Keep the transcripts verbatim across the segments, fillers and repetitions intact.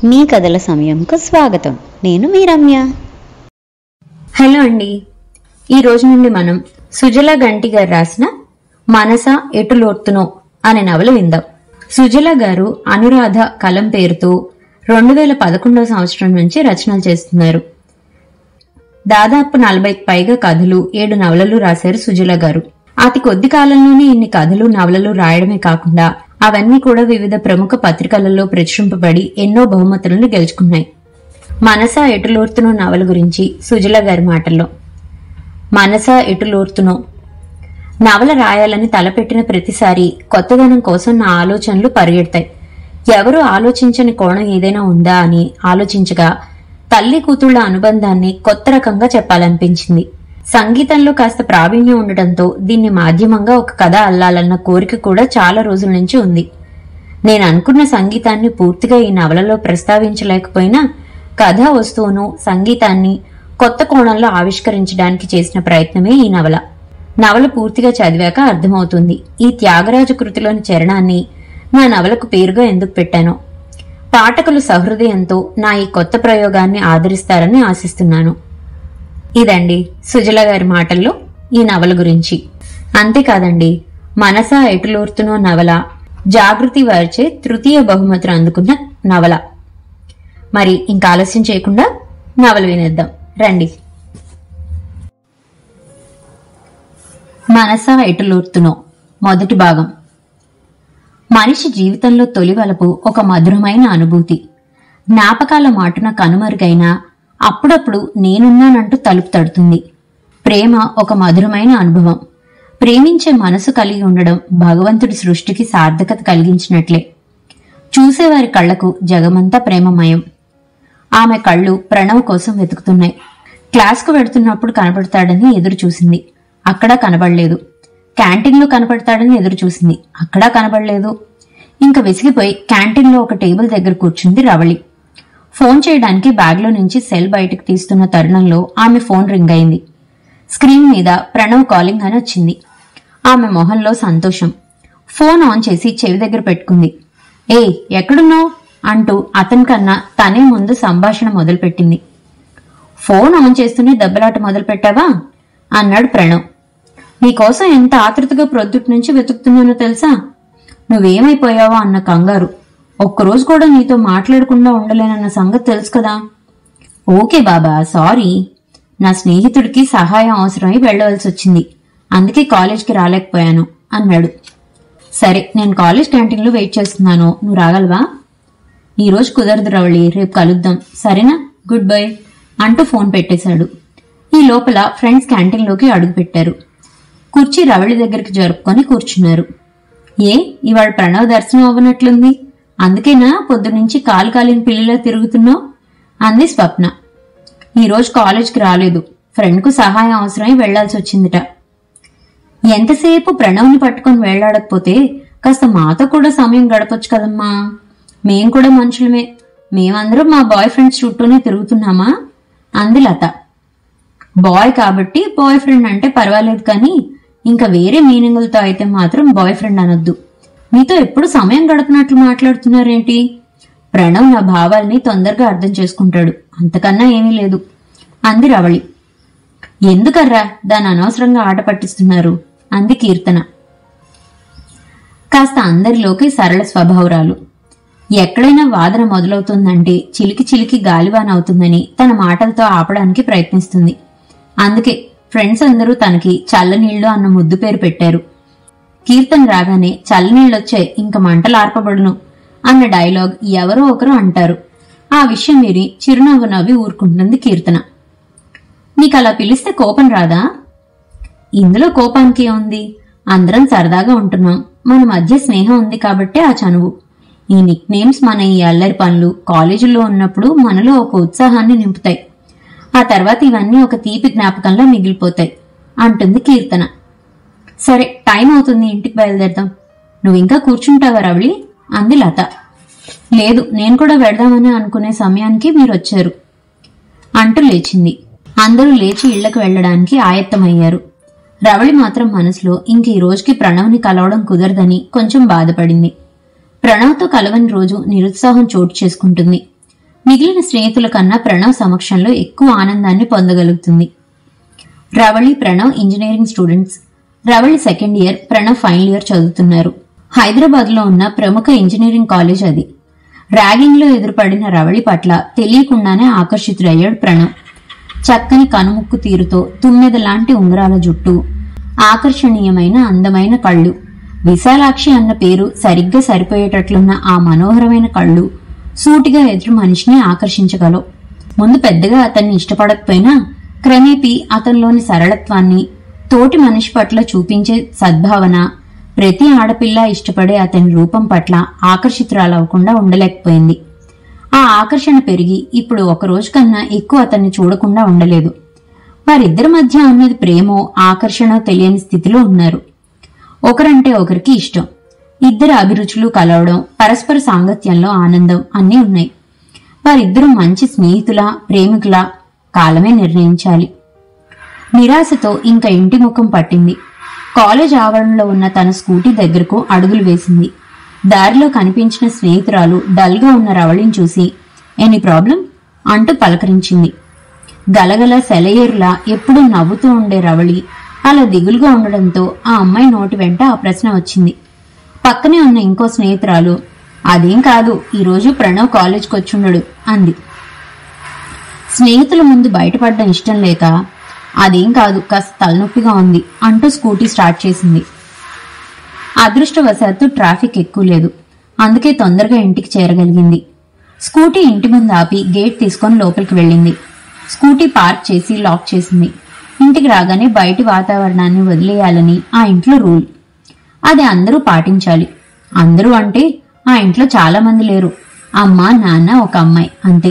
మీ కథల సమయంకు స్వాగతం. నేను మీ రమ్య. హలో అండి. ఈ రోజు నుండి మనం సుజల గంటి గారు రాసిన మనస ఎటులోర్తునో అనే నవల విందాం. సుజల గారు అనురాధ కలం పేరుతో రెండు వేల పదకొండవ సంవత్సరం నుంచి రచనలు చేస్తున్నారు. దాదాపు నలభైకి పైగా కథలు, ఏడు నవలలు రాశారు సుజల గారు. అతి కొద్ది కాలంలోనే ఇన్ని కథలు, నవలలు రాయడమే కాకుండా అవన్నీ కూడా వివిధ ప్రముఖ పత్రికలలో ప్రచురింపబడి ఎన్నో బహుమతులను గెలుచుకున్నాయి. మనస ఎటులోర్తునో నవల గురించి సుజల గారి మాటల్లో. మనస ఎటులోర్తునో నవల రాయాలని తలపెట్టిన ప్రతిసారి కొత్తదనం కోసం నా ఆలోచనలు పరిగెడతాయి. ఎవరు ఆలోచించని కోణం ఏదైనా ఉందా అని ఆలోచించగా తల్లి కూతుళ్ల అనుబంధాన్ని కొత్త రకంగా చెప్పాలనిపించింది. సంగీతంలో కాస్త ప్రావీణ్యం ఉండటంతో దీన్ని మాధ్యమంగా ఒక కథ అల్లాలన్న కోరిక కూడా చాలా రోజుల నుంచి ఉంది. నేను అనుకున్న సంగీతాన్ని పూర్తిగా ఈ నవలలో ప్రస్తావించలేకపోయినా కథా వస్తువును, సంగీతాన్ని కొత్త కోణంలో ఆవిష్కరించడానికి చేసిన ప్రయత్నమే ఈ నవల. నవల పూర్తిగా చదివాక అర్థమవుతుంది ఈ త్యాగరాజ కృతిలోని చరణాన్ని నా నవలకు పేరుగా ఎందుకు పెట్టానో. పాఠకులు సహృదయంతో నా ఈ కొత్త ప్రయోగాన్ని ఆదరిస్తారని ఆశిస్తున్నాను. ఇదండి సుజల గారి మాటల్లో ఈ నవల గురించి. అంతేకాదండి, మనస ఎటులోర్తునో నవల జాగృతి వారిచే తృతీయ బహుమతులు అందుకున్న నవల. మరి ఇంకా ఆలస్యం చేయకుండా నవల వినేద్దాం రండి. మనస ఎటులోర్తునో మొదటి భాగం. మనిషి జీవితంలో తొలి వలపు ఒక మధురమైన అనుభూతి. జ్ఞాపకాల మాటున కనుమరుగైనా అప్పుడప్పుడు నేనున్నానంటూ తలుపు తడుతుంది. ప్రేమ ఒక మధురమైన అనుభవం. ప్రేమించే మనసు కలిగి ఉండడం భగవంతుడి సృష్టికి సార్థకత కలిగించినట్లే. చూసేవారి కళ్లకు జగమంతా ప్రేమమయం. ఆమె కళ్ళు ప్రణవ్ కోసం వెతుకుతున్నాయి. క్లాస్కు వెడుతున్నప్పుడు కనపడతాడని ఎదురు చూసింది. అక్కడా కనబడలేదు. క్యాంటీన్లో కనపడతాడని ఎదురు చూసింది. అక్కడా కనబడలేదు. ఇంక విసిగిపోయి క్యాంటీన్లో ఒక టేబుల్ దగ్గర కూర్చుంది రవళి. ఫోన్ చేయడానికి బ్యాగ్లో నుంచి సెల్ బయటకు తీస్తున్న తరుణంలో ఆమె ఫోన్ రింగ్ అయింది. స్క్రీన్ మీద ప్రణవ్ కాలింగ్ అని వచ్చింది. ఆమె మొహంలో సంతోషం. ఫోన్ ఆన్ చేసి చెవి దగ్గర పెట్టుకుంది. ఏ ఎక్కడున్నావు అంటూ అతని కన్నా తనే ముందు సంభాషణ మొదలుపెట్టింది. ఫోన్ ఆన్ చేస్తూనే దెబ్బలాట మొదలు పెట్టావా అన్నాడు ప్రణవ్. నీకోసం ఎంత ఆతృతగా ప్రొద్దుటి నుంచి వెతుకుతున్నానో తెలుసా? నువ్వేమైపోయావో అన్న కంగారు. ఒక్కరోజు కూడా నీతో మాట్లాడకుండా ఉండలేనన్న సంగతి తెలుసు కదా. ఓకే బాబా, సారీ. నా స్నేహితుడికి సహాయం అవసరమై వెళ్లవలసి వచ్చింది. అందుకే కాలేజ్కి రాలేకపోయాను అన్నాడు. సరే, నేను కాలేజ్ క్యాంటీన్లో వెయిట్ చేస్తున్నాను. నువ్వు రాగలవా? ఈరోజు కుదరదు రవళి, రేపు కలుద్దాం, సరేనా? గుడ్ బై అంటూ ఫోన్ పెట్టేశాడు. ఈ లోపల ఫ్రెండ్స్ క్యాంటీన్లోకి అడుగుపెట్టారు. కుర్చీ రవళి దగ్గరికి జరుపుకొని కూర్చున్నారు. ఏ ఇవాళ ప్రణవ్ దర్శనం అవ్వనట్లుంది, అందుకేనా పొద్దునుంచి కాలు కాలిన పిల్లిలా తిరుగుతున్నావు అంది స్వప్న. ఈరోజు కాలేజ్కి రాలేదు. ఫ్రెండ్కు సహాయం అవసరమై వెళ్లాల్సి వచ్చిందిట. ఎంతసేపు ప్రణవ్ని పట్టుకుని వెళ్లాడకపోతే కాస్త మాతో కూడా సమయం గడపొచ్చు కదమ్మా. మేం కూడా మనుషులమే. మేమందరం మా బాయ్ ఫ్రెండ్స్ చుట్టూనే తిరుగుతున్నామా అంది లత. బాయ్ కాబట్టి బాయ్ ఫ్రెండ్ అంటే పర్వాలేదు, కానీ ఇంకా వేరే మీనింగులతో అయితే మాత్రం బాయ్ ఫ్రెండ్ అనొద్దు. మీతో ఎప్పుడు సమయం గడపనట్లు మాట్లాడుతున్నారేంటి? ప్రణవ్ నా భావాల్ని తొందరగా అర్థం చేసుకుంటాడు, అంతకన్నా ఏమీ లేదు అంది రవళి. ఎందుకర్రా దాన్ని అనవసరంగా ఆట పట్టిస్తున్నారు అంది కీర్తన. కాస్త అందరిలోకి సరళ స్వభావరాలు. ఎక్కడైనా వాదన మొదలవుతుందంటే చిలికి చిలికి గాలివాన అవుతుందని తన మాటలతో ఆపడానికి ప్రయత్నిస్తుంది. అందుకే ఫ్రెండ్స్ అందరూ తనకి చల్లనీళ్లు అన్న ముద్దు పేరు పెట్టారు. కీర్తన రాగానే చల్లనీళ్ళొచ్చే, ఇంక మంటలు ఆర్పబడును అన్న డైలాగ్ ఎవరో ఒకరు అంటారు. ఆ విషయం మీరి చిరునవ్వు నవ్వి ఊరుకుంటుంది కీర్తన. నీకలా పిలిస్తే కోపం రాదా? ఇందులో కోపానికి ఉంది. అందరం సరదాగా ఉంటున్నాం. మన మధ్య స్నేహం ఉంది కాబట్టి ఆ చనువు. ఈ నిక్ నేమ్స్, మన ఈ అల్లరి పనులు కాలేజీలో ఉన్నప్పుడు మనలో ఒక ఉత్సాహాన్ని నింపుతాయి. ఆ తర్వాత ఇవన్నీ ఒక తీపి జ్ఞాపకంలో మిగిలిపోతాయి అంటుంది కీర్తన. సరే, టైం అవుతుంది, ఇంటికి బయలుదేరదాం. నువ్వింకా కూర్చుంటావా రవళి అంది లత. లేదు, నేను కూడా వెడదామని అనుకునే సమయానికి మీరొచ్చారు అంటూ లేచింది. అందరూ లేచి ఇళ్లకు వెళ్లడానికి ఆయత్తమయ్యారు. రవళి మాత్రం మనసులో ఇంక ఈ రోజుకి ప్రణవ్ని కలవడం కుదరదని కొంచెం బాధపడింది. ప్రణవ్తో కలవని రోజు నిరుత్సాహం చోటు చేసుకుంటుంది. మిగిలిన స్నేహితుల కన్నా ప్రణవ్ సమక్షంలో ఎక్కువ ఆనందాన్ని పొందగలుగుతుంది. Ravali, Pranav engineering students. Ravali second year, Pranav final year చదువుతున్నారు. హైదరాబాద్ లో ఉన్న ప్రముఖ ఇంజనీరింగ్ కాలేజ్ అది. ర్యాగింగ్ లో ఎదురుపడిన రవళి పట్ల తెలియకుండానే ఆకర్షితుడయ్యాడు ప్రణవ్. చక్కని కనుముక్కు తీరుతో, తుమ్మెద లాంటి ఉంగరాల జుట్టు, ఆకర్షణీయమైన అందమైన కళ్ళు, విశాలాక్షి అన్న పేరు సరిగ్గా సరిపోయేటట్లున్న ఆ మనోహరమైన కళ్ళు సూటిగా ఎదురు మనిషిని ఆకర్షించగలవు. ముందు పెద్దగా అతన్ని ఇష్టపడకపోయినా క్రమేపీ అతనిలోని సరళత్వాన్ని, తోటి మనిషి పట్ల చూపించే సద్భావన, ప్రతి ఆడపిల్ల ఇష్టపడే అతని రూపం పట్ల ఆకర్షితురాలవకుండా ఉండలేకపోయింది. ఆ ఆకర్షణ పెరిగి ఇప్పుడు ఒక రోజు కన్నా ఎక్కువ అతన్ని చూడకుండా ఉండలేదు. వారిద్దరి మధ్య ఉన్నది ప్రేమో ఆకర్షణ తెలియని స్థితిలో ఉన్నారు. ఒకరంటే ఒకరికి ఇష్టం, ఇద్దరు అభిరుచులు కలవడం, పరస్పర సాంగత్యంలో ఆనందం అన్నీ ఉన్నాయి. వారిద్దరూ మంచి స్నేహితుల, ప్రేమికుల కాలమే నిర్ణయించాలి. నిరాశతో ఇంకా ఇంటి ముఖం పట్టింది. కాలేజ్ ఆవరణలో ఉన్న తన స్కూటీ దగ్గరకు అడుగులు వేసింది. దారిలో కనిపించిన స్నేహితురాలు డల్గా ఉన్న రవళిని చూసి ఎనీ ప్రాబ్లం అంటూ పలకరించింది. గలగల సెలయేరులా ఎప్పుడూ నవ్వుతూ ఉండే రవళి అలా దిగులుగా ఉండడంతో ఆ అమ్మాయి నోటి వెంట ఆ ప్రశ్న వచ్చింది. పక్కనే ఉన్న ఇంకో స్నేహితురాలు అదేం కాదు, ఈరోజు ప్రణవ్ కాలేజ్కి వచ్చుండడు అంది. స్నేహితుల ముందు బయటపడడం ఇష్టం లేక అదేం కాదు, కాస్త తలనొప్పిగా ఉంది అంటూ స్కూటీ స్టార్ట్ చేసింది. అదృష్టవశాత్తు ట్రాఫిక్ ఎక్కువ లేదు, అందుకే తొందరగా ఇంటికి చేరగలిగింది. స్కూటీ ఇంటి ముందు ఆపి గేట్ తీసుకొని లోపలికి వెళ్ళింది. స్కూటీ పార్క్ చేసి లాక్ చేసింది. ఇంటికి రాగానే బయటి వాతావరణాన్ని వదిలేయాలని ఆ ఇంట్లో రూల్. అది అందరూ పాటించాలి. అందరూ అంటే ఆ ఇంట్లో చాలా మంది లేరు. అమ్మ, నాన్న, ఒక అమ్మాయి అంతే.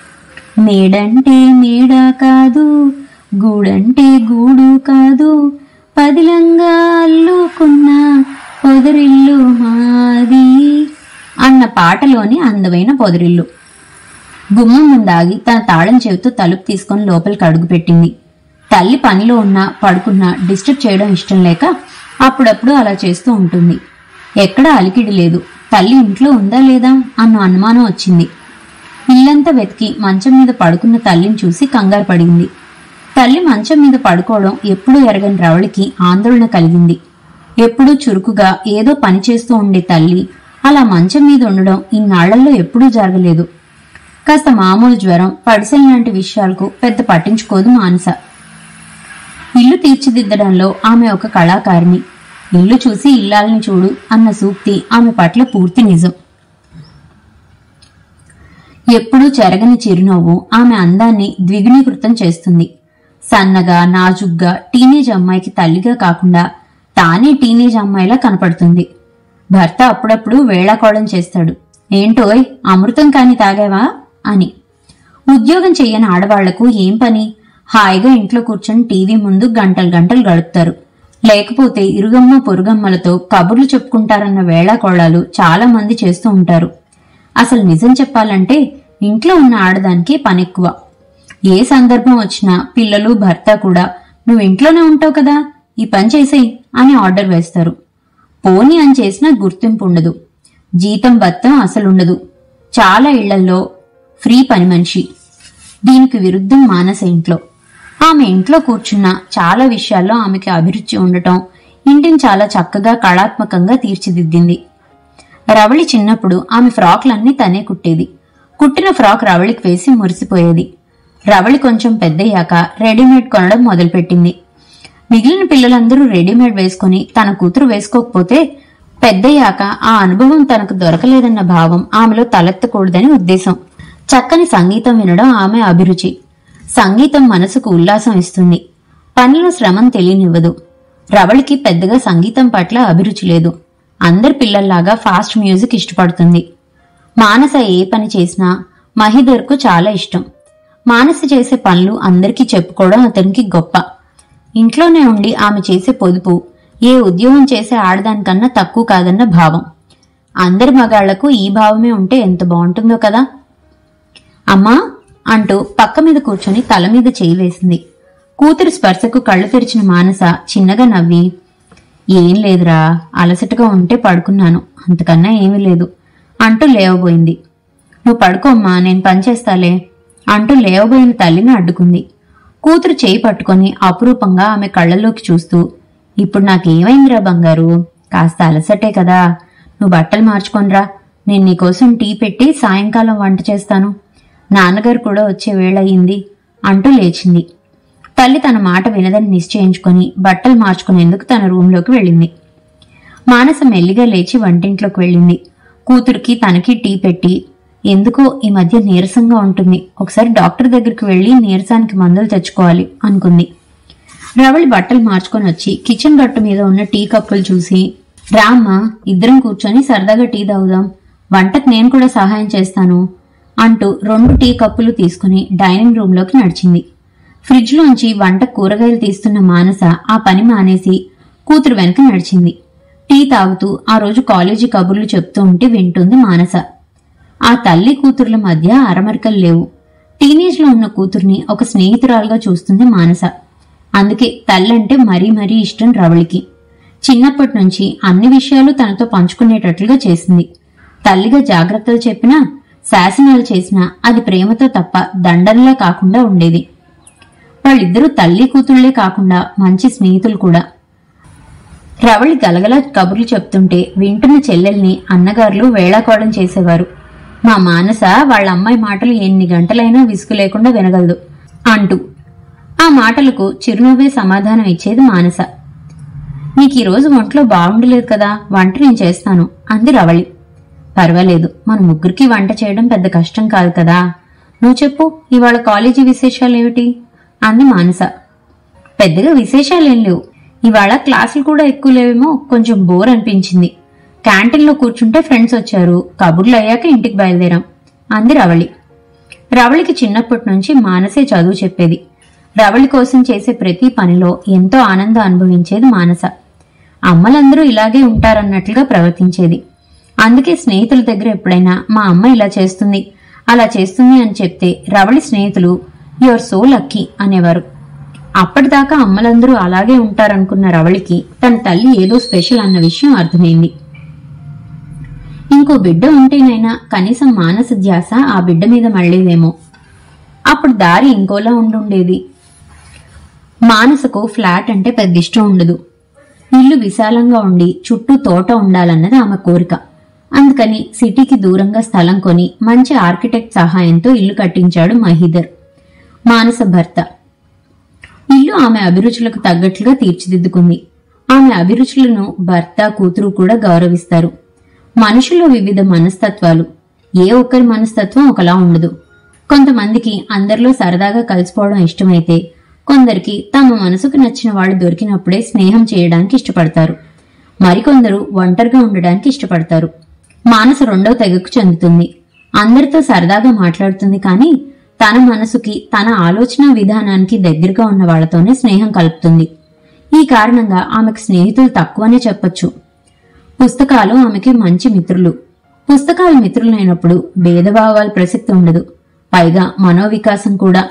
మేడంటే మేడ కాదు, గూడంటే గూడు కాదు, పదిలంగా అల్లుకున్న పొదరిల్లు మాది అన్న పాటలోని అందమైన పొదరిల్లు. గుమ్మం ముందాగి తన తాళం చెవితో తలుపు తీసుకుని లోపలికి అడుగు పెట్టింది. తల్లి పనిలో ఉన్నా పడుకున్నా డిస్టర్బ్ చేయడం ఇష్టం లేక అప్పుడప్పుడు అలా చేస్తూ ఉంటుంది. ఎక్కడా అలికిడి లేదు. తల్లి ఇంట్లో ఉందా లేదా అన్న అనుమానం వచ్చింది. ఇల్లంతా వెతికి మంచం మీద పడుకున్న తల్లిని చూసి కంగారు పడింది. తల్లి మంచం మీద పడుకోవడం ఎప్పుడూ ఎరగని రవళికి ఆందోళన కలిగింది. ఎప్పుడూ చురుకుగా ఏదో పని చేస్తూ ఉండే తల్లి అలా మంచం మీద ఉండడం ఇన్నాళ్లలో ఎప్పుడూ జరగలేదు. కాస్త మామూలు జ్వరం, పడిసెల్ లాంటి విషయాలకు పెద్ద పట్టించుకోదు మానస. ఇల్లు తీర్చిదిద్దడంలో ఆమె ఒక కళాకారిణి. ఇల్లు చూసి ఇల్లాలని చూడు అన్న సూక్తి ఆమె పట్ల పూర్తి నిజం. ఎప్పుడూ చెరగని చిరునవ్వు ఆమె అందాన్ని ద్విగుణీకృతం చేస్తుంది. సన్నగా, నాజుగ్గా టీనేజ్ అమ్మాయికి తల్లిగా కాకుండా తానే టీనేజ్ అమ్మాయిలా కనపడుతుంది. భర్త అప్పుడప్పుడు వేళాకోళం చేస్తాడు. ఏంటోయ్, అమృతం కాని తాగావా అని. ఉద్యోగం చెయ్యని ఆడవాళ్లకు ఏం పని? హాయిగా ఇంట్లో కూర్చొని టీవీ ముందు గంటలు గంటలు గడుపుతారు. లేకపోతే ఇరుగమ్మ పొరుగమ్మలతో కబుర్లు చెప్పుకుంటారన్న వేళాకోళాలు చాలా మంది చేస్తూ ఉంటారు. అసలు నిజం చెప్పాలంటే ఇంట్లో ఉన్న ఆడదానికి పనెక్కువ. ఏ సందర్భం వచ్చినా పిల్లలు, భర్త కూడా నువ్వు ఇంట్లోనే ఉంటావు కదా, ఈ పని చేసేయి అని ఆర్డర్ వేస్తారు. పోనీ అని చేసినా గుర్తింపు ఉండదు. జీతం బత్తం అసలుండదు. చాలా ఇళ్లల్లో ఫ్రీ పని మనిషి. దీనికి విరుద్ధం మానస ఇంట్లో. ఆమె ఇంట్లో కూర్చున్న చాలా విషయాల్లో ఆమెకి అభిరుచి ఉండటం ఇంటిని చాలా చక్కగా కళాత్మకంగా తీర్చిదిద్దింది. రవళి చిన్నప్పుడు ఆమె ఫ్రాక్లన్నీ తనే కుట్టేది. కుట్టిన ఫ్రాక్ రవళికి వేసి మురిసిపోయేది. రవళి కొంచెం పెద్దయ్యాక రెడీమేడ్ కొనడం మొదలుపెట్టింది. మిగిలిన పిల్లలందరూ రెడీమేడ్ వేసుకుని తన కూతురు వేసుకోకపోతే పెద్దయ్యాక ఆ అనుభవం తనకు దొరకలేదన్న భావం ఆమెలో తలెత్తకూడదని ఉద్దేశం. చక్కని సంగీతం వినడం ఆమె అభిరుచి. సంగీతం మనసుకు ఉల్లాసం ఇస్తుంది. పనిలో శ్రమం తెలియనివ్వదు. రవళికి పెద్దగా సంగీతం పట్ల అభిరుచి లేదు. అందరి పిల్లల్లాగా ఫాస్ట్ మ్యూజిక్ ఇష్టపడుతుంది. మానస ఏ పని చేసినా మహిధర్కు చాలా ఇష్టం. మానస చేసే పనులు అందరికీ చెప్పుకోవడం అతనికి గొప్ప. ఇంట్లోనే ఉండి ఆమె చేసే పొదుపు ఏ ఉద్యోగం చేసే ఆడదానికన్నా తక్కువ కాదన్న భావం. అందరి మగాళ్లకు ఈ భావమే ఉంటే ఎంత బాగుంటుందో కదా. అమ్మా అంటూ పక్క మీద కూర్చొని తల మీద చేయి వేసింది. కూతురు స్పర్శకు కళ్ళు తెరిచిన మానస చిన్నగా నవ్వి, ఏం లేదురా, అలసటగా ఉంటే పడుకున్నాను, అంతకన్నా ఏమీ లేదు అంటూ లేవబోయింది. నువ్వు పడుకోమ్మా, నేను పనిచేస్తాలే అంటూ లేవబోయిన తల్లిని అడ్డుకుంది. కూతురు చేయి పట్టుకొని అపురూపంగా ఆమె కళ్ళల్లోకి చూస్తూ, ఇప్పుడు నాకేమైందిరా బంగారు, కాస్త అలసటే కదా, నువ్వు బట్టలు మార్చుకొనిరా, నేను నీకోసం టీ పెట్టి సాయంకాలం వంట చేస్తాను, నాన్నగారు కూడా వచ్చే వేళయింది అంటూ లేచింది. తల్లి తన మాట వినదని నిశ్చయించుకొని బట్టలు మార్చుకునేందుకు తన రూంలోకి వెళ్ళింది. మానస మెల్లిగా లేచి వంటింట్లోకి వెళ్ళింది. కూతురికి తనకి టీ పెట్టి, ఎందుకో ఈ మధ్య నీరసంగా ఉంటుంది, ఒకసారి డాక్టర్ దగ్గరికి వెళ్లి నీరసానికి మందులు తెచ్చుకోవాలి అనుకుంది. రవళి బట్టలు మార్చుకొని వచ్చి కిచెన్ గట్టు మీద ఉన్న టీ కప్పులు చూసి, రామ్మా, ఇద్దరం కూర్చొని సరదాగా టీ తాగుదాం, వంటకు నేను కూడా సహాయం చేస్తాను అంటూ రెండు టీ కప్పులు తీసుకుని డైనింగ్ రూమ్ లోకి నడిచింది. ఫ్రిడ్జ్ లోంచి వంట కూరగాయలు తీస్తున్న మానస ఆ పని మానేసి కూతురు వెనక నడిచింది. టీ తాగుతూ ఆ రోజు కాలేజీ కబుర్లు చెప్తూ ఉంటే వింటుంది మానస. ఆ తల్లి కూతుర్ల మధ్య అరమరికలు లేవు. టీనేజ్ లో ఉన్న కూతుర్ని ఒక స్నేహితురాలుగా చూస్తుంది మానస. అందుకే తల్లంటే మరీ మరీ ఇష్టం రవళికి. చిన్నప్పటి నుంచి అన్ని విషయాలు తనతో పంచుకునేటట్లుగా చేసింది. తల్లిగా జాగ్రత్తలు చెప్పినా, శాసనాలు చేసినా అది ప్రేమతో తప్ప దండనలా కాకుండా ఉండేది. వాళ్ళిద్దరూ తల్లి కూతుళ్లే కాకుండా మంచి స్నేహితులు కూడా. రవళి గలగల కబుర్లు చెప్తుంటే వింటున్న చెల్లెల్ని అన్నగారులు వేళాకోవడం చేసేవారు. మా మానస వాళ్ళ అమ్మాయి మాటలు ఎన్ని గంటలైనా విసుగు లేకుండా వినగలదు అంటూ. ఆ మాటలకు చిరునవ్వే సమాధానం ఇచ్చేది మానస. నీకు ఈ రోజు ఒంట్లో బాగుండలేదు కదా, వంట నేను చేస్తాను అంది రవళి. పర్వాలేదు, మన ముగ్గురికి వంట చేయడం పెద్ద కష్టం కాదు కదా, నువ్వు చెప్పు, ఇవాళ కాలేజీ విశేషాలేమిటి అంది మానస. పెద్దగా విశేషాలేం లేవు, ఇవాళ క్లాసులు కూడా ఎక్కువ లేవేమో, కొంచెం బోర్ అనిపించింది, క్యాంటీన్లో కూర్చుంటే ఫ్రెండ్స్ వచ్చారు, కబుర్లు అయ్యాక ఇంటికి బయలుదేరాం అంది రవళి. రవళికి చిన్నప్పటి నుంచి మానసే చదువు చెప్పేది. రవళి కోసం చేసే ప్రతి పనిలో ఎంతో ఆనందం అనుభవించేది మానస. అమ్మలందరూ ఇలాగే ఉంటారన్నట్లుగా ప్రవర్తించేది. అందుకే స్నేహితుల దగ్గర ఎప్పుడైనా మా అమ్మ ఇలా చేస్తుంది, అలా చేస్తుంది అని చెప్తే రవళి స్నేహితులు యువర్ సో లక్కీ అనేవారు. అప్పటిదాకా అమ్మలందరూ అలాగే ఉంటారనుకున్న రవళికి తన తల్లి ఏదో స్పెషల్ అన్న విషయం అర్థమైంది. ఇంకో బిడ్డ ఉంటేనైనా కనీసం మానస ధ్యాస ఆ బిడ్డ మీద మళ్లేదేమో, అప్పుడు దారి ఇంకోలా ఉండుండేది. మానసకు ఫ్లాట్ అంటే పెద్ద ఇష్టం ఉండదు. ఇల్లు విశాలంగా ఉండి చుట్టూ తోట ఉండాలన్నది ఆమె కోరిక. అందుకని సిటీకి దూరంగా స్థలం కొని మంచి ఆర్కిటెక్ట్ సహాయంతో ఇల్లు కట్టించాడు మహీధర్, మానస భర్త. ఇల్లు ఆమె అభిరుచులకు తగ్గట్లుగా తీర్చిదిద్దుకుంది. ఆమె అభిరుచులను భర్త, కూతురు కూడా గౌరవిస్తారు. మనుషుల్లో వివిధ మనస్తత్వాలు, ఏ ఒక్కరి మనస్తత్వం ఒకలా ఉండదు. కొంతమందికి అందరిలో సరదాగా కలిసిపోవడం ఇష్టమైతే, కొందరికి తమ మనసుకు నచ్చిన వాళ్ళు దొరికినప్పుడే స్నేహం చేయడానికి ఇష్టపడతారు. మరికొందరు ఒంటరిగా ఉండడానికి ఇష్టపడతారు. మానస రెండవ తెగకు చెందుతుంది. అందరితో సరదాగా మాట్లాడుతుంది, కానీ తన మనసుకి, తన ఆలోచన విధానానికి దగ్గరగా ఉన్న వాళ్లతోనే స్నేహం కలుపుతుంది. ఈ కారణంగా ఆమెకు స్నేహితులు తక్కువనే చెప్పొచ్చు. పుస్తకాలు ఆమెకి మంచి మిత్రులు. పుస్తకాలు మిత్రులైనప్పుడు భేదభావాల ప్రసక్తి ఉండదు. పైగా మనోవికాసం కూడా.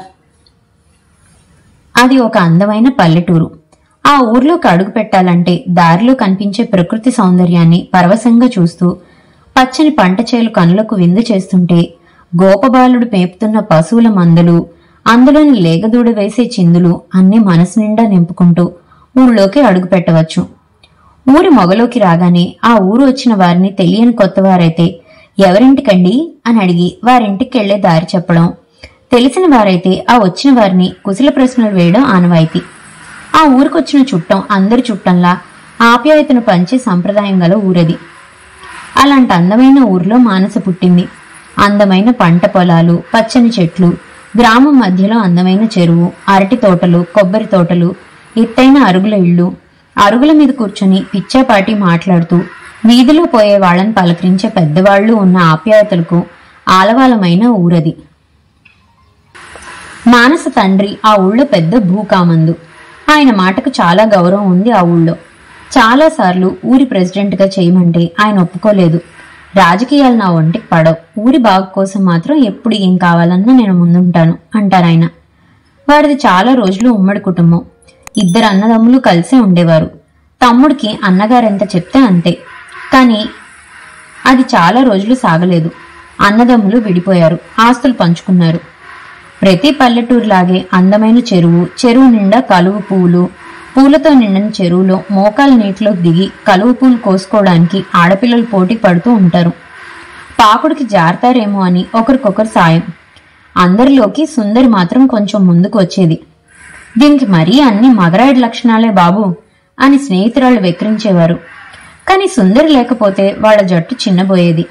అది ఒక అందమైన పల్లెటూరు. ఆ ఊర్లోకి అడుగు పెట్టాలంటే దారిలో కనిపించే ప్రకృతి సౌందర్యాన్ని పరవశంగా చూస్తూ, పచ్చని పంట చేలు కనులకు విందు చేస్తుంటే, గోపబాలుడు మేపుతున్న పశువుల మందలు, అందులోని లేగదూడ వేసే చిందులు అన్ని మనసు నిండా నింపుకుంటూ ఊళ్ళోకి అడుగు పెట్టవచ్చు. ఊరి మొగలోకి రాగానే ఆ ఊరు వచ్చిన వారిని తెలియని కొత్తవారైతే ఎవరింటికండి అని అడిగి వారింటికి వెళ్లే దారి చెప్పడం, తెలిసిన వారైతే ఆ వచ్చిన వారిని కుశల ప్రశ్నలు వేయడం ఆనవాయితీ. ఆ ఊరికొచ్చిన చుట్టం అందరి చుట్టంలా ఆప్యాయతను పంచే సంప్రదాయం గల ఊరది. అలాంటి అందమైన ఊర్లో మానస పుట్టింది. అందమైన పంట పొలాలు, పచ్చని చెట్లు, గ్రామం మధ్యలో అందమైన చెరువు, అరటి తోటలు, కొబ్బరి తోటలు, ఎత్తైన అరుగుల ఇళ్లు. అరుగుల మీద కూర్చొని పిచ్చాపాటి మాట్లాడుతూ వీధిలో పోయే వాళ్లను పలకరించే పెద్దవాళ్లు ఉన్న ఆప్యాయతలకు ఆలవాలమైన ఊరది. మానస తండ్రి ఆ ఊళ్ళో పెద్ద భూకామందు. ఆయన మాటకు చాలా గౌరవం ఉంది ఆ ఊళ్ళో. చాలాసార్లు ఊరి ప్రెసిడెంట్ గా చేయమంటే ఆయన ఒప్పుకోలేదు. రాజకీయాలు నా ఒంటికి పడవు, ఊరి బాగు కోసం మాత్రం ఎప్పుడు ఏం కావాలన్నా నేను ముందుంటాను అంటారాయన. వారిది చాలా రోజులు ఉమ్మడి కుటుంబం. ఇద్దరు అన్నదమ్ములు కలిసే ఉండేవారు. తమ్ముడికి అన్నగారెంత చెప్తే అంతే. కాని అది చాలా రోజులు సాగలేదు. అన్నదమ్ములు విడిపోయారు, ఆస్తులు పంచుకున్నారు. ప్రతి పల్లెటూరులాగే అందమైన చెరువు, చెరువు నిండా కలువ పువ్వులు, పూలతో నిండిన చెరువులో మోకాల నీటిలో దిగి కలువ పూలు కోసుకోవడానికి ఆడపిల్లలు పోటీ పడుతూ ఉంటారు. పాకుడికి జారతారేమో అని ఒకరికొకరు సాయం. అందరిలోకి సుందరి మాత్రం కొంచెం ముందుకు వచ్చేది. దీనికి మరీ అన్ని మగరాయుడు లక్షణాలే బాబు అని స్నేహితురాళ్ళు వెక్కిరించేవారు. కాని సుందరి లేకపోతే వాళ్ల జట్టు చిన్నబోయేది.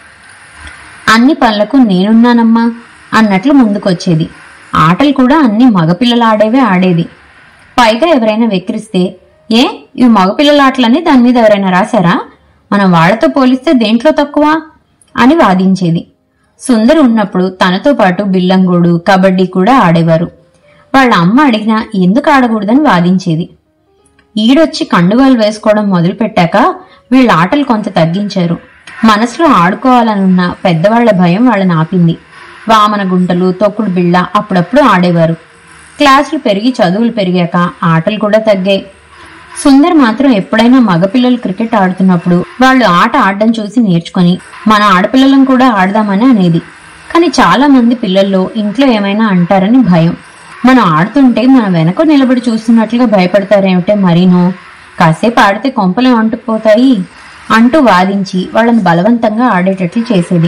అన్ని పనులకు నేనున్నానమ్మా అన్నట్లు ముందుకొచ్చేది. ఆటలు కూడా అన్ని మగపిల్లలాడేవే ఆడేది. పైగా ఎవరైనా వెక్కిరిస్తే, ఏ ఇవి మగపిల్లలాటలని దాని మీద ఎవరైనా రాశారా, మనం వాళ్లతో పోలిస్తే దేంట్లో తక్కువ అని వాదించేది. సుందరి ఉన్నప్పుడు తనతో పాటు బిల్లంగోడు, కబడ్డీ కూడా ఆడేవారు. వాళ్ళ అమ్మ అడిగినా ఎందుకు ఆడకూడదని వాదించేది. ఈడొచ్చి కండువాలు వేసుకోవడం మొదలుపెట్టాక వీళ్ళ ఆటలు కొంత తగ్గించారు. మనసులో ఆడుకోవాలనున్న పెద్దవాళ్ల భయం వాళ్ళని ఆపింది. వామన గుంటలు, తొక్కుడు బిళ్ళ అప్పుడప్పుడు ఆడేవారు. క్లాసులు పెరిగి చదువులు పెరిగాక ఆటలు కూడా తగ్గాయి. సుందర్ మాత్రం ఎప్పుడైనా మగపిల్లలు క్రికెట్ ఆడుతున్నప్పుడు వాళ్ళు ఆట ఆడడం చూసి నేర్చుకుని మన ఆడపిల్లలం కూడా ఆడదామని అనేది. కానీ చాలా మంది పిల్లల్లో ఇంట్లో ఏమైనా అంటారని భయం. మనం ఆడుతుంటే మన వెనక నిలబడి చూస్తున్నట్లుగా భయపడతారేమిటే మరీనో, కాసేపు ఆడితే కొంపలే అంటుకుపోతాయి అంటూ వాదించి వాళ్ళని బలవంతంగా ఆడేటట్లు చేసేది.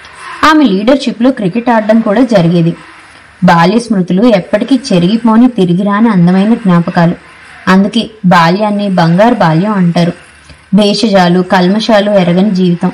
ఆమె లీడర్షిప్ లో క్రికెట్ ఆడడం కూడా జరిగేది. బాల్య స్మృతులు ఎప్పటికీ చెరిగిపోని తిరిగిరాని అందమైన జ్ఞాపకాలు. అందుకే బాల్యాన్ని బంగారు బాల్యం అంటారు. భేషజాలు, కల్మషాలు ఎరగని జీవితం.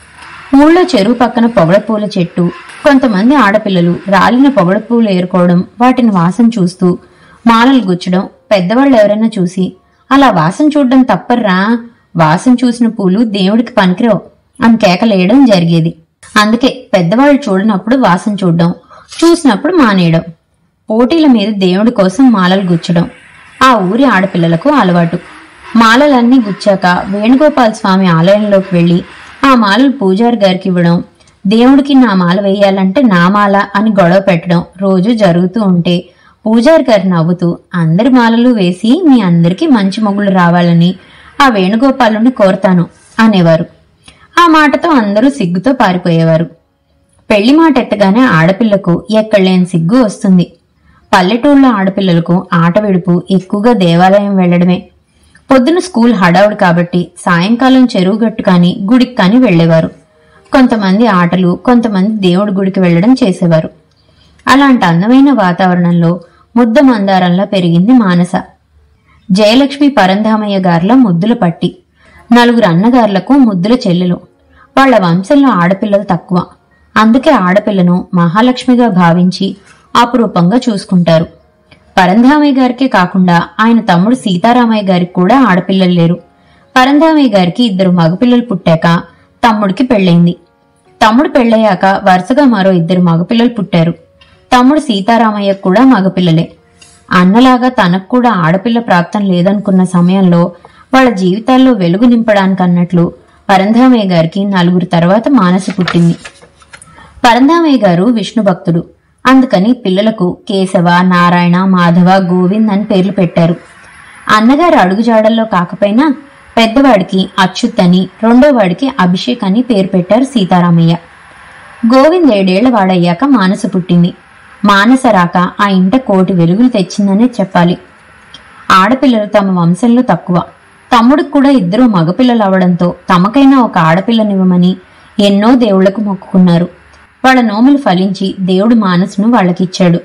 ఊళ్ళో చెరువు పక్కన పొగడపూల చెట్టు. కొంతమంది ఆడపిల్లలు రాలిన పొగడపూలు ఏరుకోవడం, వాటిని వాసన చూస్తూ మాలలు గుచ్చడం. పెద్దవాళ్ళు ఎవరైనా చూసి, అలా వాసన చూడడం తప్పర్రా, వాసన చూసిన పూలు దేవుడికి పనికిరావు అని కేకలేయడం జరిగేది. అందుకే పెద్దవాళ్ళు చూడనప్పుడు వాసన చూడడం, చూసినప్పుడు మానేయడం. పోటీల మీద దేవుడి కోసం మాలలు గుచ్చడం ఆ ఊరి ఆడపిల్లలకు అలవాటు. మాలలన్నీ గుచ్చాక వేణుగోపాల స్వామి ఆలయంలోకి వెళ్లి ఆ మాలలు పూజారి గారికి ఇవ్వడం, దేవుడికి నా మాల వేయాలంటే నా మాల అని గొడవ పెట్టడం రోజు జరుగుతూ ఉంటే పూజారి గారు నవ్వుతూ, అందరి మాలలు వేసి మీ అందరికీ మంచి మొగుళ్ళు రావాలని ఆ వేణుగోపాలుని కోరతాను అనేవారు. ఆ మాటతో అందరూ సిగ్గుతో పారిపోయేవారు. పెళ్లి మాట ఎత్తగానే ఆడపిల్లకు ఎక్కడలేని సిగ్గు వస్తుంది. పల్లెటూళ్ళలో ఆడపిల్లలకు ఆట విడుపు ఎక్కువగా దేవాలయం వెళ్లడమే. పొద్దున స్కూల్ హడావుడు కాబట్టి సాయంకాలం చెరువు గట్టు కాని గుడికి కాని వెళ్లేవారు. కొంతమంది ఆటలు, కొంతమంది దేవుడి గుడికి వెళ్లడం చేసేవారు. అలాంటి అందమైన వాతావరణంలో ముద్ద మందారంలా పెరిగింది మానస. జయలక్ష్మి పరంధామయ్య గార్ల ముద్దుల పట్టి. నలుగురు అన్నగార్లకు ముద్దుల చెల్లెలు. వాళ్ల వంశంలో ఆడపిల్లలు తక్కువ. అందుకే ఆడపిల్లను మహాలక్ష్మిగా భావించి అపురూపంగా చూసుకుంటారు. పరంధామయ్య గారికే కాకుండా ఆయన తమ్ముడు సీతారామయ్య గారికి కూడా ఆడపిల్లలు లేరు. పరంధామయ్య గారికి ఇద్దరు మగపిల్లలు పుట్టాక తమ్ముడికి పెళ్లైంది. తమ్ముడు పెళ్లయ్యాక వరుసగా మరో ఇద్దరు మగపిల్లలు పుట్టారు. తమ్ముడు సీతారామయ్య కూడా మగపిల్లలే. అన్నలాగా తనకు కూడా ఆడపిల్ల ప్రాప్తం లేదనుకున్న సమయంలో వాళ్ళ జీవితాల్లో వెలుగు నింపడానికన్నట్లు పరంధామయ్య గారికి నలుగురు తర్వాత మానస పుట్టింది. పరంధామయ్య గారు విష్ణు భక్తుడు. అందుకని పిల్లలకు కేశవ, నారాయణ, మాధవ, గోవింద్ అని పేర్లు పెట్టారు. అన్నగారు అడుగుజాడల్లో కాకపోయినా పెద్దవాడికి అచ్యుత్ అని, రెండో వాడికి అభిషేక్ అని పేరు పెట్టారు సీతారామయ్య. గోవింద్ ఏడేళ్ల వాడయ్యాక మానస పుట్టింది. మానస రాక ఆ ఇంట కోటి వెలుగులు తెచ్చిందనే చెప్పాలి. ఆడపిల్లలు తమ వంశంలో తక్కువ. తమ్ముడికి కూడా ఇద్దరు మగపిల్లలు అవడంతో తమకైనా ఒక ఆడపిల్లనివ్వమని ఎన్నో దేవుళ్లకు మొక్కుకున్నారు. వాళ్ళ నోములు ఫలించి దేవుడు మానసను వాళ్ళకిచ్చాడు.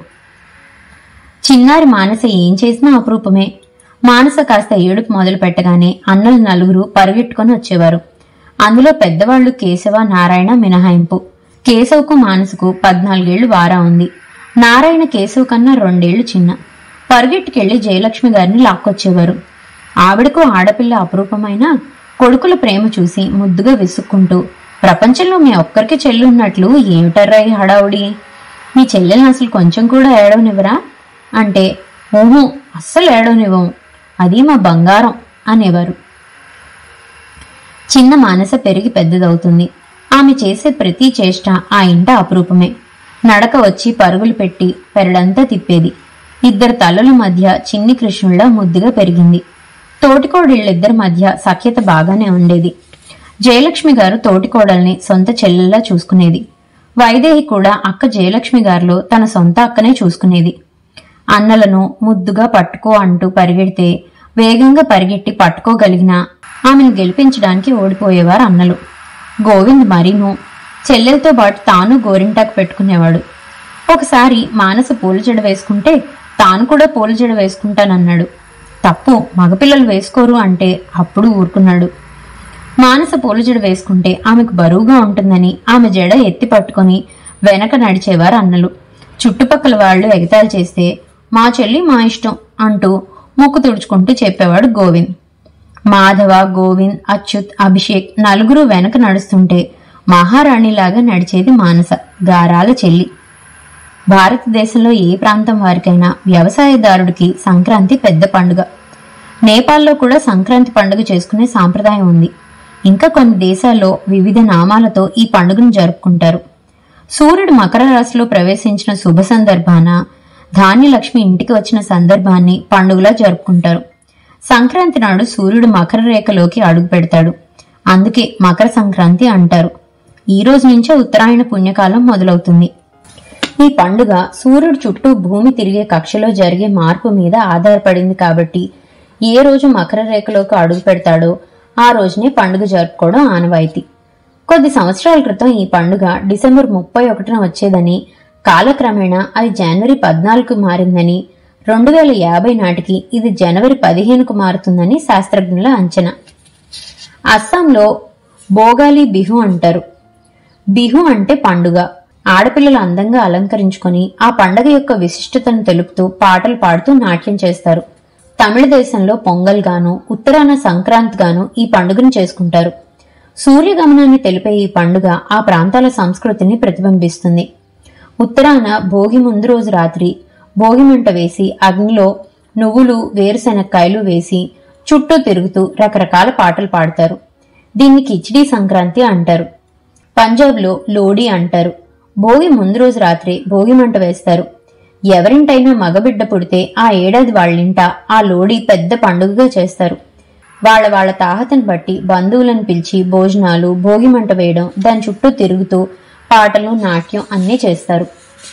చిన్నారి మానస ఏం చేసినా అపురూపమే. మానస కాస్త ఏడుపు మొదలు పెట్టగానే అన్నలు నలుగురు పరిగెట్టుకుని వచ్చేవారు. అందులో పెద్దవాళ్లు కేశవ, నారాయణ మినహాయింపు. కేశవకు మానసకు పద్నాలుగేళ్లు వారా ఉంది. నారాయణ కేశవ్ కన్నా రెండేళ్లు చిన్న. పరిగెట్టుకెళ్లి జయలక్ష్మి గారిని లాక్కొచ్చేవారు. ఆవిడకు ఆడపిల్ల అపురూపమైన కొడుకుల ప్రేమ చూసి ముద్దుగా విసుక్కుంటూ, ప్రపంచంలో మీ ఒక్కరికి చెల్లి ఉన్నట్లు ఏమిటర్రా ఈ హడావుడి, మీ చెల్లెల్ని అసలు కొంచెం కూడా ఏడవనివ్వరా అంటే, ఓహో అస్సలు ఏడవనివ్వం, అది మా బంగారం అనేవారు. చిన్న మానస పెరిగి పెద్దదవుతుంది. ఆమె చేసే ప్రతి చేష్ట ఆ ఇంట అపురూపమే. నడక వచ్చి పరుగులు పెట్టి పెరడంతా తిప్పేది. ఇద్దరు తల్లుల మధ్య చిన్ని కృష్ణుళ్లా ముద్దుగా పెరిగింది. తోటికోడిళ్ళిద్దరి మధ్య సఖ్యత బాగానే ఉండేది. జయలక్ష్మి గారు తోటికోడల్ని సొంత చెల్లెల్లా చూసుకునేది. వైదేహి కూడా అక్క జయలక్ష్మి గారిలో తన సొంత అక్కనే చూసుకునేది. అన్నలను ముద్దుగా పట్టుకో అంటూ పరిగెడితే వేగంగా పరిగెట్టి పట్టుకోగలిగినా ఆమెను గెలిపించడానికి ఓడిపోయేవారు అన్నలు. గోవింద్ మరీను చెల్లెలతో పాటు తాను గోరింటాకు పెట్టుకునేవాడు. ఒకసారి మానస పూల జడ వేసుకుంటే తాను కూడా పూల జడ వేసుకుంటానన్నాడు. తప్పు, మగపిల్లలు వేసుకోరు అంటే అప్పుడు ఊరుకున్నాడు. మానస పూల జడ వేసుకుంటే ఆమెకు బరువుగా ఉంటుందని ఆమె జడ ఎత్తి పట్టుకుని వెనక నడిచేవారు అన్నలు. చుట్టుపక్కల వాళ్లు ఎగతాళి చేస్తే మా చెల్లి మా ఇష్టం అంటూ ముక్కు తుడుచుకుంటూ చెప్పేవాడు గోవింద్. మాధవ, గోవింద్, అచ్యుత్, అభిషేక్ నలుగురు వెనక నడుస్తుంటే మహారాణిలాగా నడిచేది మానస, గారాల చెల్లి. భారతదేశంలో ఏ ప్రాంతం వారికైనా వ్యవసాయదారుడికి సంక్రాంతి పెద్ద పండుగ. నేపాల్లో కూడా సంక్రాంతి పండుగ చేసుకునే సాంప్రదాయం ఉంది. ఇంకా కొన్ని దేశాల్లో వివిధ నామాలతో ఈ పండుగను జరుపుకుంటారు. సూర్యుడు మకర రాశిలో ప్రవేశించిన శుభ సందర్భాన ధాన్యలక్ష్మి ఇంటికి వచ్చిన సందర్భాన్ని పండుగలా జరుపుకుంటారు. సంక్రాంతి నాడు సూర్యుడు మకర రేఖలోకి అడుగు పెడతాడు. అందుకే మకర సంక్రాంతి అంటారు. ఈ రోజు నుంచే ఉత్తరాయణ పుణ్యకాలం మొదలవుతుంది. ఈ పండుగ సూర్యుడు చుట్టూ భూమి తిరిగే కక్షలో జరిగే మార్పు మీద ఆధారపడింది కాబట్టి ఏ రోజు మకర రేఖలోకి అడుగు పెడతాడో ఆ రోజునే పండుగ జరుపుకోవడం ఆనవాయితీ. కొద్ది సంవత్సరాల క్రితం ఈ పండుగ డిసెంబర్ ముప్పై ఒకటిన వచ్చేదని, కాలక్రమేణా అది జనవరి పద్నాలుగుకు మారిందని, రెండు వేల యాభై నాటికి ఇది జనవరి పదిహేనుకు మారుతుందని శాస్త్రజ్ఞుల అంచనా. అస్సాంలో బోగాలి బిహు అంటారు. బిహు అంటే పండుగ. ఆడపిల్లలు అందంగా అలంకరించుకొని ఆ పండగ యొక్క విశిష్టతను తెలుపుతూ పాటలు పాడుతూ నాట్యం చేస్తారు. తమిళ దేశంలో పొంగల్ గాను, ఉత్తరాన సంక్రాంతి గాను ఈ పండుగను చేసుకుంటారు. సూర్యగమనాన్ని తెలిపే ఈ పండుగ ఆ ప్రాంతాల సంస్కృతిని ప్రతిబింబిస్తుంది. ఉత్తరాన భోగి ముందు రోజు రాత్రి భోగిమంట వేసి అగ్నిలో నువ్వులు, వేరుశెనక్కాయలు వేసి చుట్టూ తిరుగుతూ రకరకాల పాటలు పాడతారు. దీన్ని కిచిడీ సంక్రాంతి అంటారు. పంజాబ్లో లోడీ అంటారు. భోగి ముందు రోజు రాత్రి భోగిమంట వేస్తారు. ఎవరింటైనా మగబిడ్డ పుడితే ఆ ఏడాది వాళ్ళింట ఆ లోడీ పెద్ద పండుగగా చేస్తారు. వాళ్ల వాళ్ల తాహతను బట్టి బంధువులను పిలిచి భోజనాలు, భోగిమంట వేయడం, దాని చుట్టూ తిరుగుతూ పాటలు, నాట్యం అన్నీ చేస్తారు.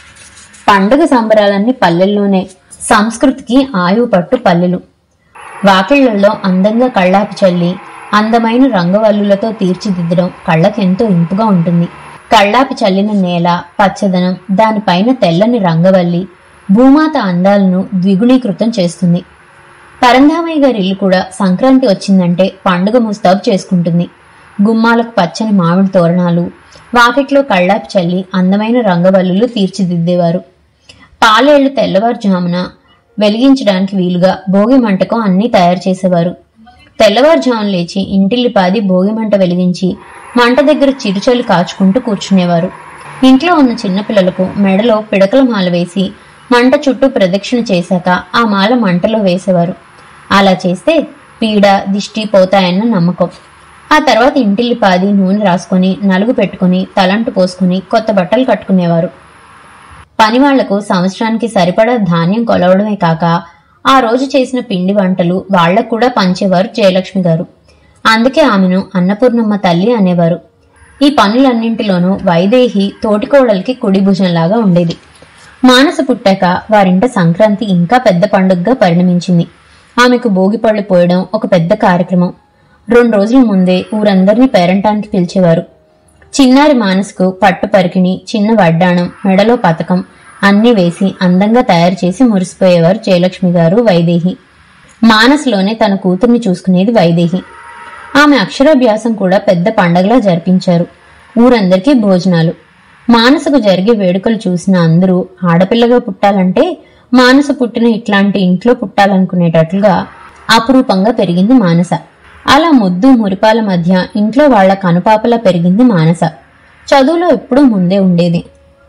పండుగ సంబరాలన్నీ పల్లెల్లోనే. సంస్కృతికి ఆయువు పట్టు పల్లెలు. వాకిళ్లలో అందంగా కళ్ళాపి చల్లి అందమైన రంగవల్లులతో తీర్చిదిద్దడం కళ్ళకెంతో ఇంపుగా ఉంటుంది. కళ్ళాపి చల్లిన నేల, పచ్చదనం, దానిపైన తెల్లని రంగవల్లి భూమాత అందాలను ద్విగుణీకృతం చేస్తుంది. పరంధామయ్య గారి ఇల్లు కూడా సంక్రాంతి వచ్చిందంటే పండుగ ముస్తాబు చేసుకుంటుంది. గుమ్మాలకు పచ్చని మామిడి తోరణాలు, వాకిట్లో కళ్ళాపి చల్లి అందమైన రంగవల్లులు తీర్చిదిద్దేవారు. పాలేళ్లు తెల్లవారుజామున వెలిగించడానికి వీలుగా భోగి మంటకం అన్నీ తయారు చేసేవారు. తెల్లవారుజామున లేచి ఇంటిల్లిపాది భోగిమంట వెలిగించి మంట దగ్గర చిరుచలు కాచుకుంటూ కూర్చునేవారు. ఇంట్లో ఉన్న చిన్నపిల్లలకు మెడలో పిడకల మాల వేసి మంట చుట్టూ ప్రదక్షిణ చేశాక ఆ మాల మంటలో వేసేవారు. అలా చేస్తే పీడ, దిష్టి పోతాయన్న నమ్మకం. ఆ తర్వాత ఇంటిల్లిపాది నూనె రాసుకుని నలుగు పెట్టుకుని తలంటు పోసుకుని కొత్త బట్టలు కట్టుకునేవారు. పనివాళ్లకు సంవత్సరానికి సరిపడా ధాన్యం కొలవడమే కాక ఆ రోజు చేసిన పిండి వంటలు వాళ్లకు కూడా పంచేవారు జయలక్ష్మి గారు. అందుకే ఆమెను అన్నపూర్ణమ్మ తల్లి అనేవారు. ఈ పనులన్నింటిలోనూ వైదేహి తోటికోడలికి కుడి భుజంలాగా ఉండేది. మానస పుట్టాక వారింట సంక్రాంతి ఇంకా పెద్ద పండుగగా పరిణమించింది. ఆమెకు భోగిపళ్ళు పోయడం ఒక పెద్ద కార్యక్రమం. రెండు రోజుల ముందే ఊరందరినీ పేరంటానికి పిలిచేవారు. చిన్నారి మానసకు పట్టు పరికిణి, చిన్న వడ్డాణం, మెడలో పతకం అన్నీ వేసి అందంగా తయారు చేసి మురిసిపోయేవారు జయలక్ష్మి గారు, వైదేహి. మానసలోనే తన కూతుర్ని చూసుకునేది వైదేహి. ఆమె అక్షరాభ్యాసం కూడా పెద్ద పండగలా జరిపించారు. ఊరందరికీ భోజనాలు. మానసకు జరిగే వేడుకలు చూసిన అందరూ ఆడపిల్లగా పుట్టాలంటే మానస పుట్టిన ఇట్లాంటి ఇంట్లో పుట్టాలనుకునేటట్లుగా అపురూపంగా పెరిగింది మానస. అలా ముద్దు మురిపాల మధ్య ఇంట్లో వాళ్ల కనుపాపలా పెరిగింది మానస. చదువులో ఎప్పుడూ ముందే ఉండేది.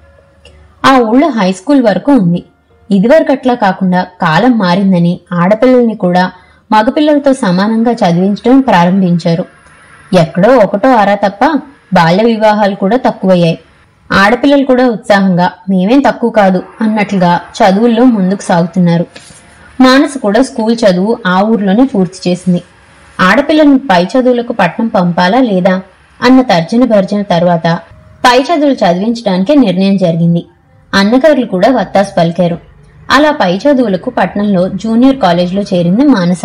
ఆ ఊళ్ళో హైస్కూల్ వరకు ఉంది. ఇదివరకట్లా కాకుండా కాలం మారిందని ఆడపిల్లల్ని కూడా మగపిల్లలతో సమానంగా చదివించడం ప్రారంభించారు. ఎక్కడో ఒకటో ఆరా తప్ప బాల్య వివాహాలు కూడా తక్కువయ్యాయి. ఆడపిల్లలు కూడా ఉత్సాహంగా మేమేం తక్కువ కాదు అన్నట్లుగా చదువుల్లో ముందుకు సాగుతున్నారు. మానస కూడా స్కూల్ చదువు ఆ ఊర్లోనే పూర్తి చేసింది. ఆడపిల్లలను పై చదువులకు పట్నం పంపాలా లేదా అన్న తర్జన భర్జన తర్వాత పై చదువులు చదివించడానికే నిర్ణయం జరిగింది. అన్నగారులు కూడా వత్తాసు పలికారు. అలా పై చదువులకు పట్నంలో జూనియర్ కాలేజీలో చేరింది మానస.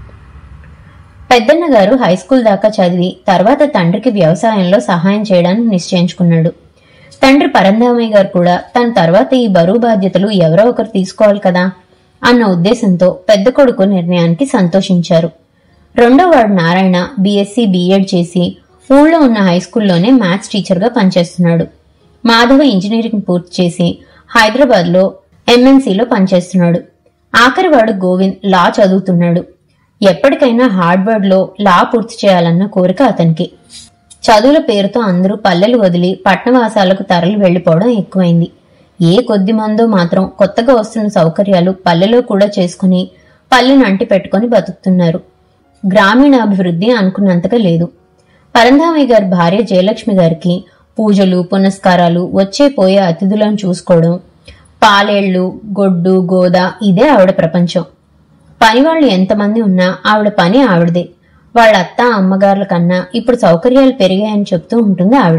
పెద్దన్న గారు హైస్కూల్ దాకా చదివి తర్వాత తండ్రికి వ్యవసాయంలో సహాయం చేయడానికి నిశ్చయించుకున్నాడు. తండ్రి పరంధామయ్య గారు కూడా తన తర్వాత ఈ బరువు బాధ్యతలు ఎవరో ఒకరు తీసుకోవాలి కదా అన్న ఉద్దేశంతో పెద్ద కొడుకు నిర్ణయానికి సంతోషించారు. రెండో వాడు నారాయణ బీఎస్సీ బీఎడ్ చేసి ఊళ్ళో ఉన్న హైస్కూల్లోనే మ్యాథ్స్ టీచర్గా పనిచేస్తున్నాడు. మాధవ ఇంజనీరింగ్ పూర్తి చేసి హైదరాబాద్ లో ఎంఎన్సీలో పనిచేస్తున్నాడు. ఆఖరివాడు గోవింద్ లా చదువుతున్నాడు. ఎప్పటికైనా హార్వర్డ్ లో లా పూర్తి చేయాలన్న కోరిక అతనికి. చదువుల పేరుతో అందరూ పల్లెలు వదిలి పట్టణవాసాలకు తరలి వెళ్లిపోవడం ఎక్కువైంది. ఏ కొద్ది మందో మాత్రం కొత్తగా వస్తున్న సౌకర్యాలు పల్లెలో కూడా చేసుకుని పల్లెను అంటి పెట్టుకుని బతుకుతున్నారు. గ్రామీణాభివృద్ధి అనుకున్నంతగా లేదు. పరంధామయ్య గారి భార్య జయలక్ష్మి గారికి పూజలు పునస్కారాలు వచ్చే పోయే అతిథులను చూసుకోవడం, పాలేళ్లు గొడ్డు గోద ఇదే ఆవిడ ప్రపంచం. పనివాళ్లు ఎంతమంది ఉన్నా ఆవిడ పని ఆవిడదే. వాళ్ళ అత్త అమ్మగారుల కన్నా ఇప్పుడు సౌకర్యాలు పెరిగాయని చెప్తూ ఉంటుంది ఆవిడ.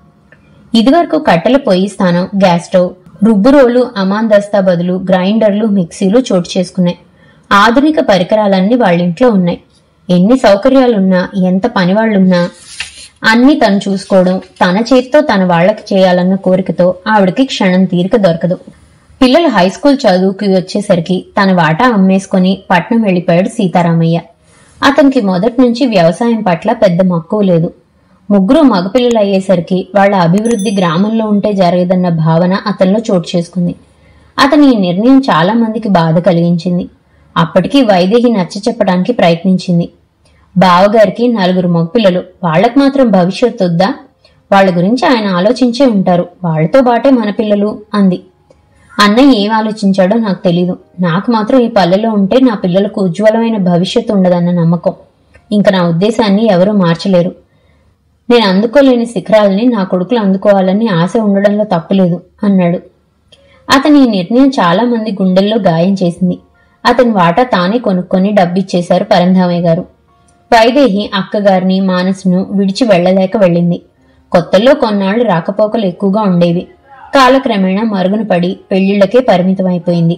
ఇదివరకు కట్టెల పొయ్యి స్థానం గ్యాస్ స్టవ్, రుబ్బురోలు అమాందస్తా బదులు గ్రైండర్లు మిక్సీలు చోటు చేసుకున్నాయి. ఆధునిక పరికరాలన్నీ వాళ్ళింట్లో ఉన్నాయి. ఎన్ని సౌకర్యాలున్నా ఎంత పనివాళ్లున్నా అన్ని తను చూసుకోవడం, తన చేతితో తన వాళ్లకి చేయాలన్న కోరికతో ఆవిడకి క్షణం తీరిక దొరకదు. పిల్లలు హైస్కూల్ చదువుకి వచ్చేసరికి తన వాటా అమ్మేసుకుని పట్నం వెళ్లిపోయాడు సీతారామయ్య. అతనికి మొదటి నుంచి వ్యవసాయం పట్ల పెద్ద మక్కువ లేదు. ముగ్గురు మగపిల్లలు అయ్యేసరికి వాళ్ల అభివృద్ధి గ్రామంలో ఉంటే జరగదన్న భావన అతనిలో చోటు చేసుకుంది. అతని ఈ నిర్ణయం చాలా మందికి బాధ కలిగించింది. అప్పటికి వైదేహి నచ్చ చెప్పడానికి ప్రయత్నించింది. బావగారికి నలుగురు మగపిల్లలు, వాళ్లకు మాత్రం భవిష్యత్తు వద్దా? వాళ్ల గురించి ఆయన ఆలోచించే ఉంటారు, వాళ్లతో బాటే మన పిల్లలు అంది. అన్నయ్య ఏం ఆలోచించాడో నాకు తెలీదు. నాకు మాత్రం ఈ పల్లెలో ఉంటే నా పిల్లలకు ఉజ్వలమైన భవిష్యత్తు ఉండదన్న నమ్మకం. ఇంక నా ఉద్దేశాన్ని ఎవరూ మార్చలేరు. నేను అందుకోలేని శిఖరాలని నా కొడుకులు అందుకోవాలని ఆశ ఉండడంలో తప్పులేదు అన్నాడు. అతని ఈ నిర్ణయం చాలా మంది గుండెల్లో గాయం చేసింది. అతని వాటా తానే కొనుక్కొని డబ్బిచ్చేశారు పరంధామయ్య గారు. వైదేహి అక్కగారిని మానసును విడిచి వెళ్లలేక వెళ్ళింది. కొత్తల్లో కొన్నాళ్లు రాకపోకలు ఎక్కువగా ఉండేవి. కాలక్రమేణా మరుగున పడి పెళ్లిళ్లకే పరిమితమైపోయింది.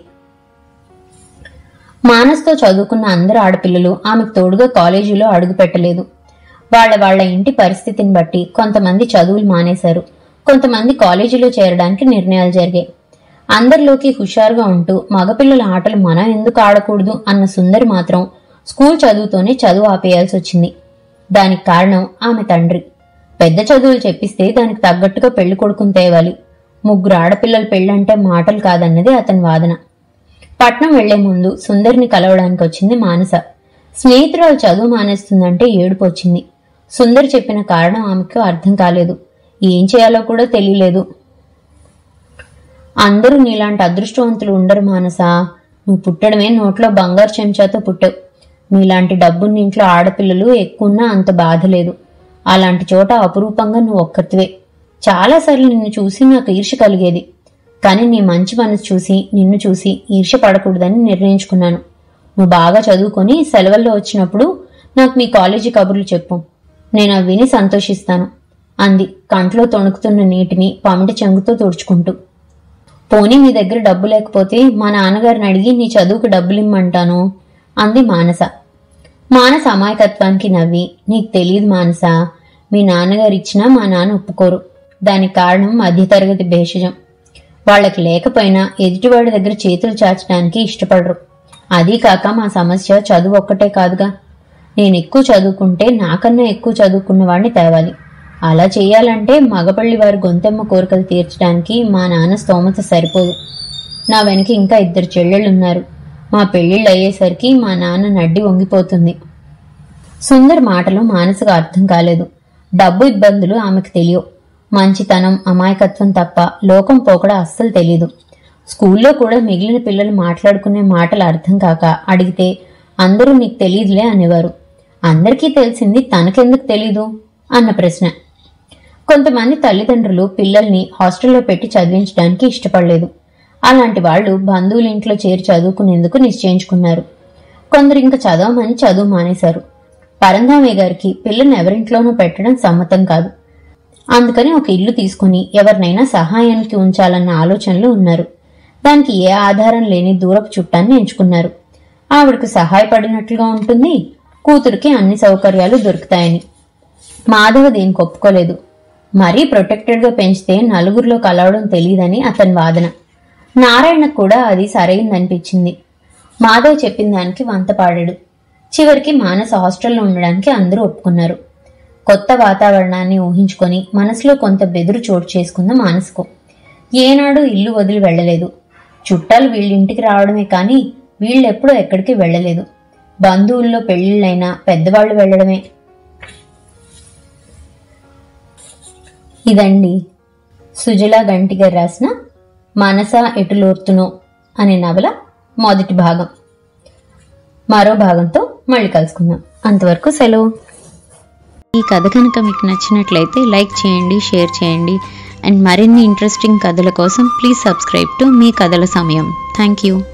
మానస్తో చదువుకున్న అందరు ఆడపిల్లలు ఆమెకు తోడుగా కాలేజీలో అడుగు పెట్టలేదు. వాళ్ల వాళ్ల ఇంటి పరిస్థితిని బట్టి కొంతమంది చదువులు మానేశారు, కొంతమంది కాలేజీలో చేరడానికి నిర్ణయాలు జరిగాయి. అందరిలోకి హుషారుగా ఉంటూ మగపిల్లల ఆటలు మనం ఎందుకు ఆడకూడదు అన్న సుందరి మాత్రం స్కూల్ చదువుతోనే చదువు ఆపేయాల్సి వచ్చింది. దానికి కారణం ఆమె తండ్రి. పెద్ద చదువులు చెప్పిస్తే దానికి తగ్గట్టుగా పెళ్లి కొడుకుని తేవాలి. ముగ్గురు ఆడపిల్లల పెళ్లంటే మాటలు కాదన్నది అతని వాదన. పట్నం వెళ్లే ముందు సుందరిని కలవడానికి వచ్చింది మానస. స్నేహితురాలు చదువు మానేస్తుందంటే ఏడుపు వచ్చింది. సుందరి చెప్పిన కారణం ఆమెకు అర్థం కాలేదు. ఏం చేయాలో కూడా తెలియలేదు. అందరూ నీలాంటి అదృష్టవంతులు ఉండరు మానసా. నువ్వు పుట్టడమే నోట్లో బంగారు చెంచాతో పుట్టావు. మీలాంటి డబ్బున్న ఇంట్లో ఆడపిల్లలు ఎక్కువన్నా అంత బాధ లేదు. అలాంటి చోట అపురూపంగా నువ్వు ఒక్కటివే. చాలాసార్లు నిన్ను చూసి నాకు ఈర్ష్య కలిగేది. కానీ నీ మంచి మనసు చూసి నిన్ను చూసి ఈర్ష్య పడకూడదని నిర్ణయించుకున్నాను. నువ్వు బాగా చదువుకొని సెలవుల్లో వచ్చినప్పుడు నాకు మీ కాలేజీ కబుర్లు చెప్పు. నేను అవి విని సంతోషిస్తాను అంది కంట్లో తొణుకుతున్న నీటిని పమిటి చెంగుతో తుడుచుకుంటూ. పోనీ మీ దగ్గర డబ్బు లేకపోతే మా నాన్నగారిని అడిగి నీ చదువుకు డబ్బులిమ్మంటాను అంది మానస. మానస అమాయకత్వానికి నవ్వి, నీకు తెలియదు మానస, మీ నాన్నగారు ఇచ్చినా మా నాన్న ఒప్పుకోరు. దానికి కారణం మధ్యతరగతి భేషజం. వాళ్లకి లేకపోయినా ఎదుటివాడి దగ్గర చేతులు చాచడానికి ఇష్టపడరు. అదీ కాక మా సమస్య చదువు ఒక్కటే కాదుగా. నేను ఎక్కువ చదువుకుంటే నాకన్నా ఎక్కువ చదువుకున్న వాడిని తేవాలి. అలా చేయాలంటే మగపల్లి వారి గొంతెమ్మ కోరికలు తీర్చడానికి మా నాన్న స్తోమత సరిపోదు. నా వెనక ఇంకా ఇద్దరు చెల్లెళ్ళున్నారు. మా పెళ్లిళ్ళు అయ్యేసరికి మా నాన్న నడ్డి వంగిపోతుంది. సుందర్ మాటలు మానసుకు అర్థం కాలేదు. డబ్బు ఇబ్బందులు ఆమెకు తెలియవు. మంచితనం అమాయకత్వం తప్ప లోకం పోకడ అస్సలు తెలీదు. స్కూల్లో కూడా మిగిలిన పిల్లలు మాట్లాడుకునే మాటలు అర్థం కాక అడిగితే అందరూ నీకు తెలీదులే అనేవారు. అందరికీ తెలిసింది తనకెందుకు తెలీదు అన్న ప్రశ్న. కొంతమంది తల్లిదండ్రులు పిల్లల్ని హాస్టల్లో పెట్టి చదివించడానికి ఇష్టపడలేదు. అలాంటి వాళ్లు బంధువుల ఇంట్లో చేరి చదువుకునేందుకు నిశ్చయించుకున్నారు. కొందరు ఇంకా చదవమని చదువు మానేశారు. పరంధామయ్య గారికి పిల్లల్ని ఎవరింట్లోనూ పెట్టడం సమ్మతం కాదు. అందుకని ఒక ఇల్లు తీసుకుని ఎవరినైనా సహాయానికి ఉంచాలన్న ఆలోచనలు ఉన్నారు. దానికి ఏ ఆధారం లేని దూరపు చుట్టాన్ని ఎంచుకున్నారు. ఆవిడకు సహాయపడినట్లుగా ఉంటుంది, కూతురికి అన్ని సౌకర్యాలు దొరుకుతాయని. మాధవ దేనికి ఒప్పుకోలేదు. మరీ ప్రొటెక్టెడ్గా పెంచితే నలుగురిలో కలవడం తెలియదని అతని వాదన. నారాయణకు కూడా అది సరైందనిపించింది. మాధవ్ చెప్పిన దానికి వంతపాడాడు. చివరికి మానస హాస్టల్లో ఉండడానికి అందరూ ఒప్పుకున్నారు. కొత్త వాతావరణాన్ని ఊహించుకొని మనసులో కొంత బెదురు చోటు చేసుకుంది మానసకు. ఏనాడు ఇల్లు వదిలి వెళ్లలేదు. చుట్టాలు వీళ్ళింటికి రావడమే కానీ వీళ్ళెప్పుడూ ఎక్కడికి వెళ్లలేదు. బంధువుల్లో పెళ్లిళ్ళైనా పెద్దవాళ్లు వెళ్లడమే. ఇదండి సుజలా గంటి గారు రాసిన మనస ఎటులోర్తునో అనే నవల మొదటి భాగం. మరో భాగంతో మళ్ళీ కలుసుకుందాం. అంతవరకు సెలవు. ఈ కథ కనుక మీకు నచ్చినట్లయితే లైక్ చేయండి, షేర్ చేయండి. అండ్ మరిన్ని ఇంట్రెస్టింగ్ కథల కోసం ప్లీజ్ సబ్స్క్రైబ్ టు మీ కథల సమయం. Thank you.